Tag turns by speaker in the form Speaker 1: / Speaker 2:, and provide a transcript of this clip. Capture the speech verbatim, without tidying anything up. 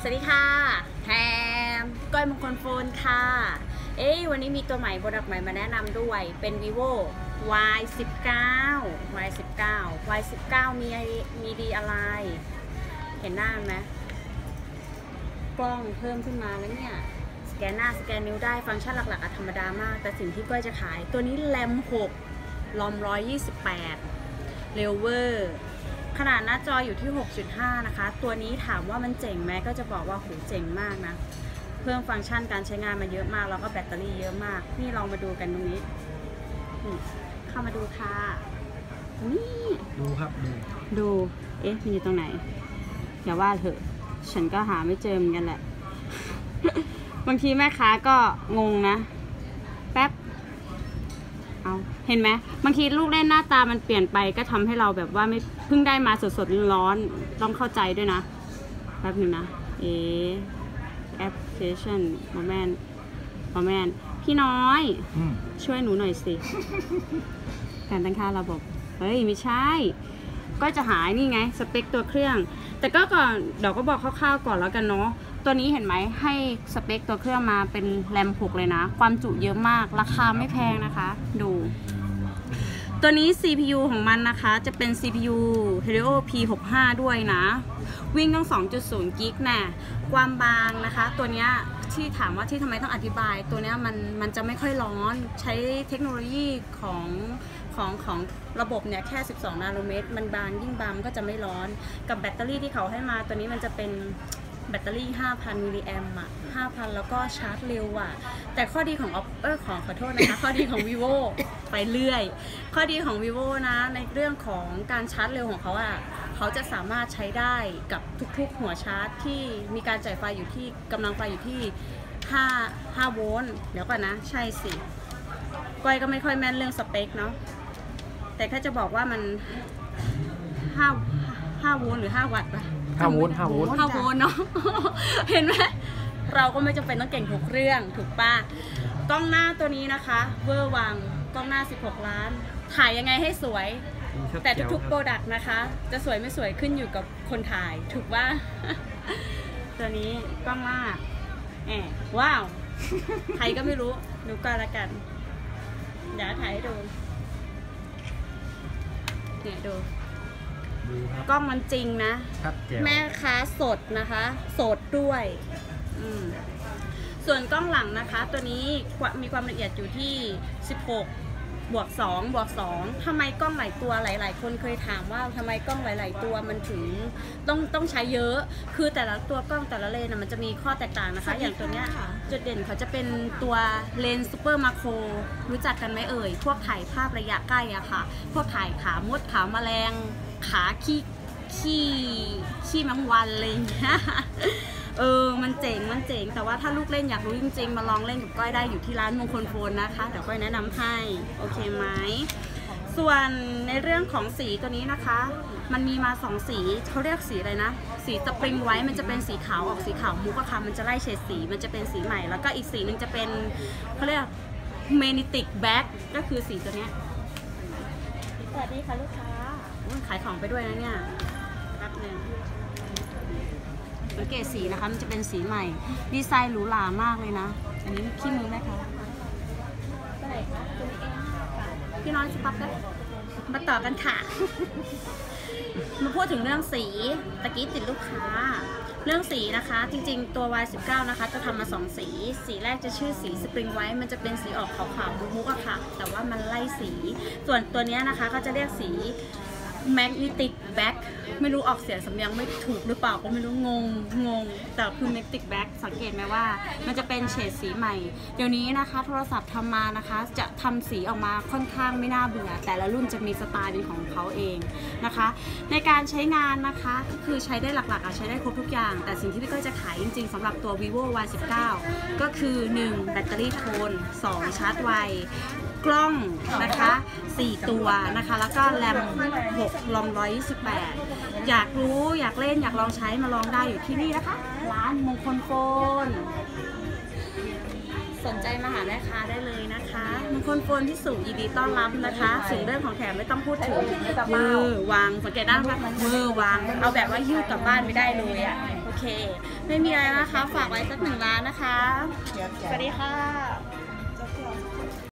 Speaker 1: วัสดีค่ะแฮมก้อยมงคลโฟนค่ะเอ้ยวันนี้มีตัวใหม่โปรดักต์ใหม่มาแนะนำด้วยเป็น vivo วาย สิบเก้า วาย สิบเก้า วาย สิบเก้า มีมีดีอะไรเห็นหน้าไหมกล้องเพิ่มขึ้นมาแล้วเนี่ยสแกนหน้าสแกนนิ้วได้ฟังก์ชันหลักๆธรรมดามากแต่สิ่งที่ก้อยจะขายตัวนี้แรมหกรอมหนึ่งร้อยยี่สิบแปดเร็วเวอร์ขนาดหน้าจออยู่ที่ หกจุดห้า นะคะตัวนี้ถามว่ามันเจ๋งไหมก็จะบอกว่าโหเจ๋งมากนะเพิ่มฟังก์ชันการใช้งานมาเยอะมากแล้วก็แบตเตอรี่เยอะมากนี่ลองมาดูกันตรงนี้เข้ามาดูค่ะนี่
Speaker 2: ดูครับดู
Speaker 1: ดูเอ๊ะมันอยู่ตรงไหนอย่าว่าเถอะฉันก็หาไม่เจอเหมือนกันแหละ บางทีแม่ค้าก็งงนะแป๊บเอาเห็นไหมบางทีลูกเล่นหน้าตามันเปลี่ยนไปก็ทำให้เราแบบว่าไม่เพิ่งได้มาสดๆร้อนต้องเข้าใจด้วยนะแป๊บหนึ่งนะเอแอปพลิเคชันโมเมนต์โมเมนต์พี่น้อยช่วยหนูหน่อยสิ การตั้งค่าระบบเฮ้ยไม่ใช่ก็จะหายนี่ไงสเปคตัวเครื่องแต่ก็ก่อนเดี๋ยวก็บอกคร่าวๆก่อนแล้วกันเนาะตัวนี้เห็นไหมให้สเปคตัวเครื่องมาเป็นแรมหกเลยนะความจุเยอะมากราคาไม่แพงนะคะดูตัวนี้ ซี พี ยู ของมันนะคะจะเป็น ซี พี ยู Helio พี หกสิบห้า ด้วยนะวิ่งตั้ง สองจุดศูนย์ กิกะแน่ความบางนะคะตัวนี้ที่ถามว่าที่ทำไมต้องอธิบายตัวนี้มันมันจะไม่ค่อยร้อนใช้เทคโนโลยีของของของระบบเนี่ยแค่สิบสองนาโนเมตรมันบางยิ่งบางก็จะไม่ร้อนกับแบตเตอรี่ที่เขาให้มาตัวนี้มันจะเป็นแบตเตอรี่ ห้าพัน มิลลิแอมป์อ่ะ ห้าพัน แล้วก็ชาร์จเร็วอ่ะแต่ข้อดีของ Oppo เออขอขอโทษนะคะ ข้อดีของ vivo ไปเรื่อยข้อดีของ vivo นะในเรื่องของการชาร์จเร็วของเขาอ่ะเขาจะสามารถใช้ได้กับทุกๆหัวชาร์จที่มีการจ่ายไฟอยู่ที่กำลังไฟอยู่ที่ห้า ห้าโวลต์เดี๋ยวก่อนนะใช่สิก้อยก็ไม่ค่อยแม่นเรื่องสเปคเนาะแต่แค่จะบอกว่ามันห้า ห้าโวลต์หรือห้าวัตต์ป่ะ
Speaker 2: ห้าโวลต์ห้าโวลต์
Speaker 1: ห้าโวลต์เนาะ เห็นไหมเราก็ไม่จำเป็นต้องเก่งทุกเรื่องถูกป่ะกล้องหน้าตัวนี้นะคะเวอร์วังกล้องหน้าสิบหกล้านถ่ายยังไงให้สวยแต่ทุกๆโปรดักต์นะคะจะสวยไม่สวยขึ้นอยู่กับคนถ่ายถูกป่ะ ตัวนี้กล้องหน้าแอบว้าวใครก็ไม่รู้ดูกันละกันเดี๋ยวถ่ายให้ดูเนี่ยดูกล้องมันจริงนะแม่ค้าสดนะคะสดด้วยส่วนกล้องหลังนะคะตัวนี้มีความละเอียดอยู่ที่สิบหกบวกสองบวกสองทำไมกล้องหลายตัวหลายๆคนเคยถามว่าทำไมกล้องหลายๆตัวมันถึงต้องต้องใช้เยอะคือแต่ละตัวกล้องแต่ละเลนส์มันจะมีข้อแตกต่างนะคะอย่างตัวเนี้ยจุดเด่นเขาจะเป็นตัวเลนส์ซูเปอร์มาโครรู้จักกันไหมเอ่ยพวกถ่ายภาพระยะใกล้อะค่ะพวกถ่ายขามดขาแมลงขาขี้ขี้ขี้แมงวันอะไรอย่างเงี้ยเออมันเจ๋งมันเจ๋งแต่ว่าถ้าลูกเล่นอยากรู้จริงๆมาลองเล่นกับก้อยได้อยู่ที่ร้านมงคลโฟนนะคะเดี๋ยวก้อยแนะนำให้โอเคไหมส่วนในเรื่องของสีตัวนี้นะคะมันมีมาสองสีเขาเรียกสีอะไรนะสีสปริงไว้มันจะเป็นสีขาวออกสีขาวมุกอะค่ะมันจะไล่เฉดสีมันจะเป็นสีใหม่แล้วก็อีกสีนึงจะเป็นเขาเรียกเมนิติกแบ็คก็คือสีตัวนี้สวัสดีค่ะลูกค้าขายของไปด้วยนะเนี่ยแป๊บนึงสังเกตสีนะคะมันจะเป็นสีใหม่ดีไซน์หรูหรามากเลยนะอันนี้ขี้มือไหมคะเท่าไหร่คะตัวนี้เองพี่น้อยสต๊อปได้มาต่อกันค่ะ มาพูดถึงเรื่องสีตะกี้ติดลูกค้าเรื่องสีนะคะจริงๆตัว วาย สิบเก้า นะคะจะทำมาสองสีสีแรกจะชื่อสีสปริงไว้มันจะเป็นสีออกขาวๆมุกๆอะค่ะแต่ว่ามันไล่สีส่วนตัวนี้นะคะก็จะเรียกสีMagnetic Back ไม่รู้ออกเสียงสำเนียงไม่ถูกหรือเปล่าก็ไม่รู้งงงงแต่คือ Magnetic Back สังเกตไหมว่ามันจะเป็นเฉดสีใหม่เดี๋ยวนี้นะคะโทรศัพท์ทำมานะคะจะทำสีออกมาค่อนข้างไม่น่าเบื่อแต่ละรุ่นจะมีสไตล์เป็นของเขาเองนะคะในการใช้งานนะคะก็คือใช้ได้หลักๆใช้ได้ครบทุกอย่างแต่สิ่งที่พี่ก้อยจะขายจริงๆสำหรับตัว vivo วาย สิบเก้า ก็คือหนึ่งแบตเตอรี่ทนสองชาร์จไวกล้องนะคะสี่ตัวนะคะแล้วก็แรมหกรอมหนึ่งร้อยยี่สิบแปดอยากรู้อยากเล่นอยากลองใช้มาลองได้อยู่ที่นี่นะคะร้านมงคลโฟนสนใจมาหาแม่ค้าได้เลยนะคะมงคลโฟนที่สูงยินดีต้อนรับนะคะสิ่งเรื่องของแถมไม่ต้องพูดถึงมือวางสังเกตได้ไหมมือวางเอาแบบว่ายืดกลับบ้านไม่ได้เลยอ่ะเค ไม่มีอะไรนะคะ ฝากไว้สักหนึ่งล้านนะคะ
Speaker 2: เดี๋ยว
Speaker 1: สวัสดีค่ะ